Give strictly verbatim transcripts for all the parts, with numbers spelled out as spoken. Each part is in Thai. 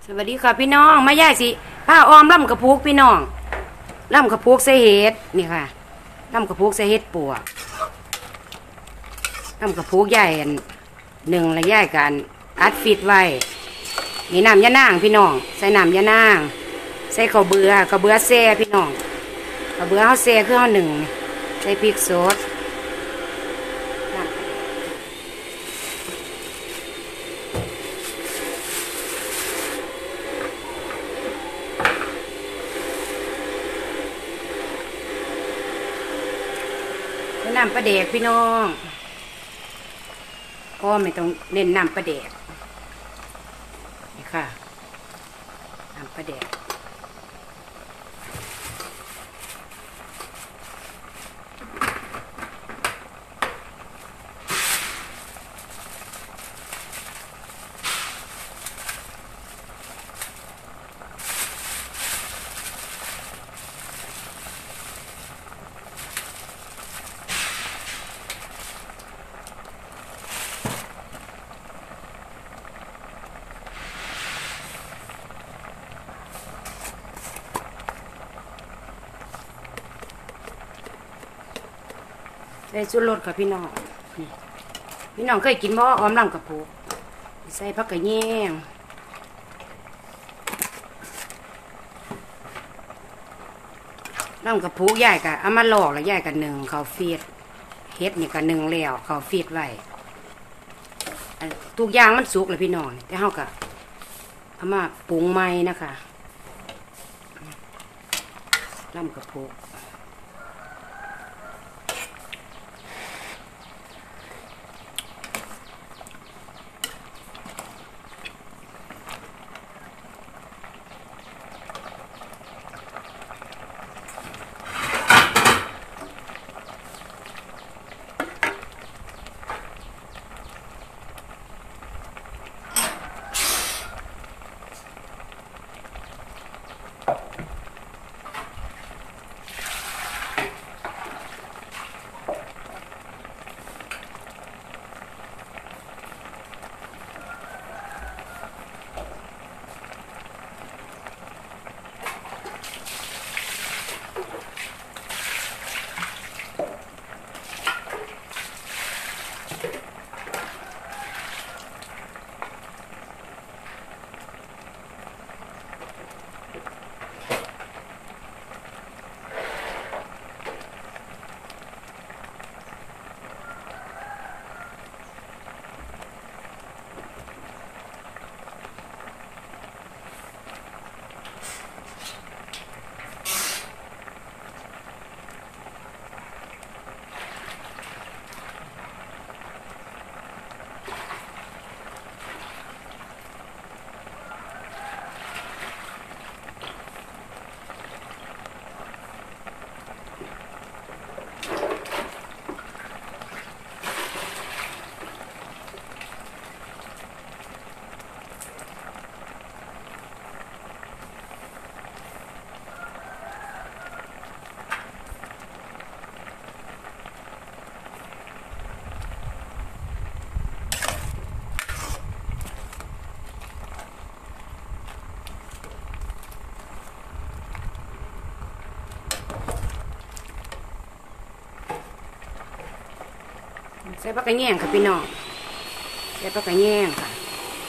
สวัสดีค่ะพี่น้องมาย่ายสิผ้าออมล่ำกระพุกพี่น้องล่ำกระพุกใส่เห็ดนี่ค่ะล่ำกระพุกใส่เห็ดปัวล่ำกระพุกใหญ่หนึ่งและย่ายกันอัดฟิตไว้มีน้ำยะนางพี่น้องใส่น้ำยะนางใส่ข้าวเบื่อข้าวเบื่อแซ่พี่น้องข้าวเบื่อเขาแซ่คือเขาหนึ่งใส่พริกสดน้ำปลาแดกพี่น้องก็ไม่ต้องเน้นน้ำปลาแดกนี่ค่ะน้ำปลาแดกใส่ชูรสค่ะพี่น้องพี่น้องเคยกินบ่ออมลำกระปุกใส่ผักกระเนียงลำกระปุกใหญ่กะเอามาหลอกแล้วใหญ่กันหนึ่งเขาฟีดเฮ็ดนี่กันหนึ่งแล้วเขาฟีดไว้ทุกอย่างมันสุกเลยพี่น้องแต่เฮากะเอามาปรุงใหม่นะคะลำกระปุกใส่ผักกระเนียงค่ะพี่น้องใส่ผักกระเนียงค่ะ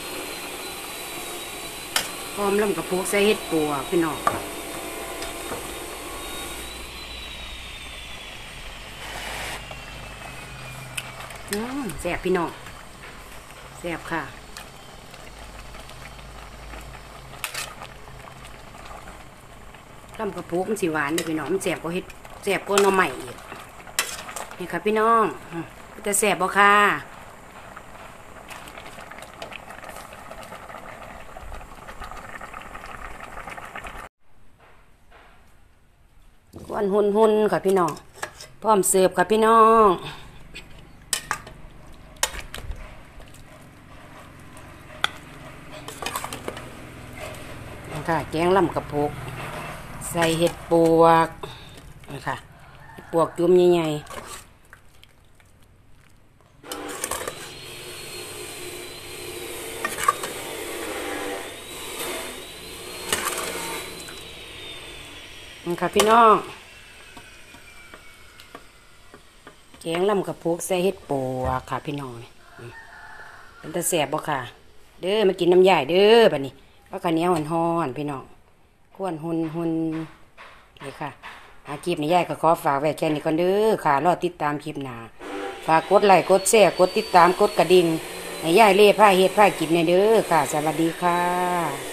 พร้อมลำกระพุกใส่เห็ดปัวพี่น้องอืมแซ่บพี่น้องแซ่บค่ะลำกระพุกมันสีหวานเลยพี่น้องมันแซ่บกว่าเห็ดแซ่บกว่าหน่อไม้อีกนี่ค่ะพี่น้องจะแสบบ่ค่ะกวนหุ่นหุ่นค่ะพี่น้องพร้อมเสิร์ฟค่ะพี่น้องค่ะแกงลำกระพุกใส่เห็ดปวกนะคะเห็ดปวกจุ่มใหญ่ๆนี่ค่ะพี่น้องแกงลำกับพุกใส่เห็ดปัวค่ะพี่น้องเป็นตะแสบบ่ค่ะเด้อมากินน้ำยายเด้อบัดนี้ว่าข้าวเหนียวห่อนๆพี่น้องข้วนหุ่นหุ่นนี่ค่ะอาคลิปนี้ยายก็ขอฝากไว้แค่นี้ก่อนเด้อค่ะรอติดตามคลิปหน้าฝากกดไลค์กดแชร์กดติดตามกดกระดิ่งให้ยายเล่ผ้าเฮ็ดผ้ากินในเด้อค่ะสวัสดีค่ะ